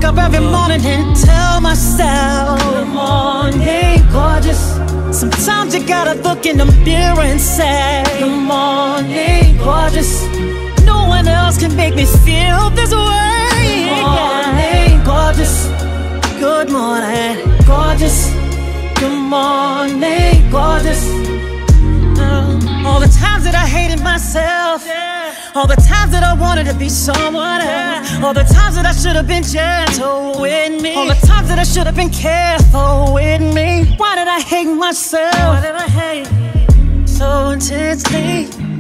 wake up every morning and tell myself, good morning, gorgeous. Sometimes you gotta look in the mirror and say, good morning, gorgeous. No one else can make me feel this way. Good morning, gorgeous. Good morning, gorgeous. Good morning, gorgeous. All the times that I hated myself, all the times that I wanted to be someone else, all the times that I should have been gentle with me, all the times that I should have been careful with me. Why did I hate myself? Why did I hate so intensely?